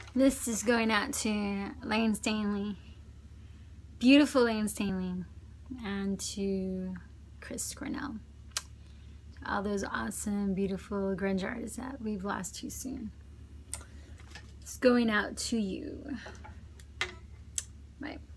This is going out to Layne Stanley, beautiful Layne Stanley, and to Chris Cornell. All those awesome, beautiful grunge artists that we've lost too soon. It's going out to you. Bye.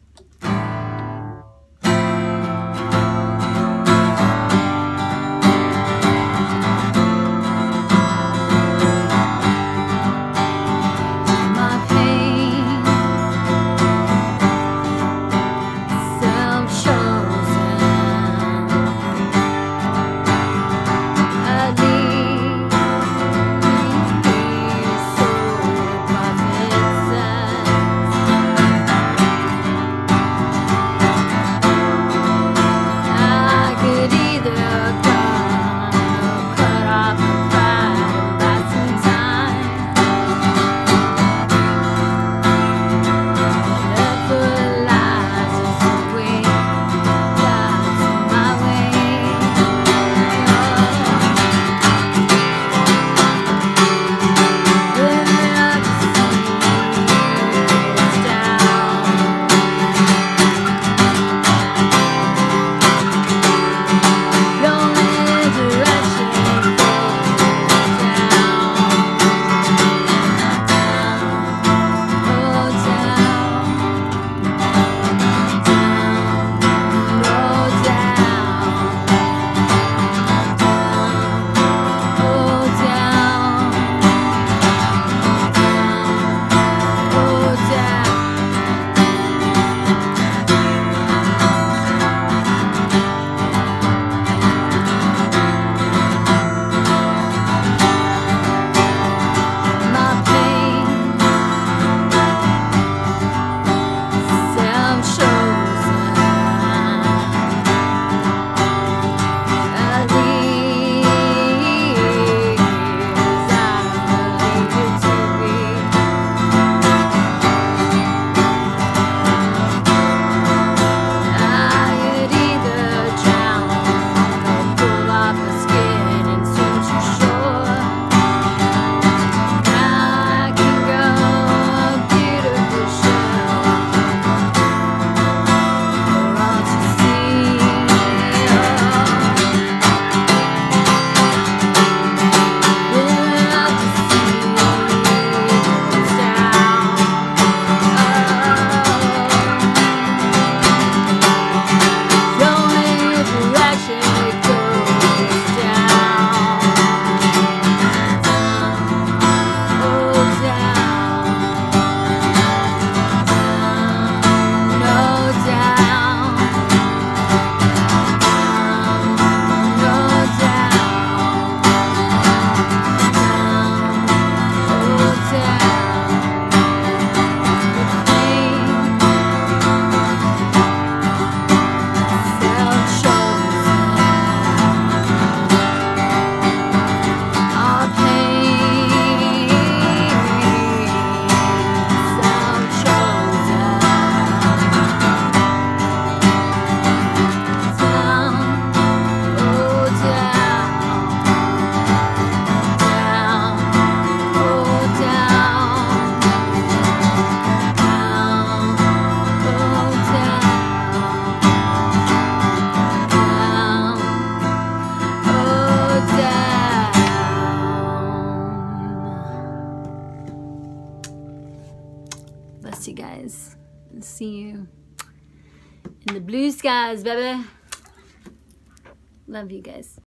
Bless you guys. And see you in the blue skies, baby. Love you guys.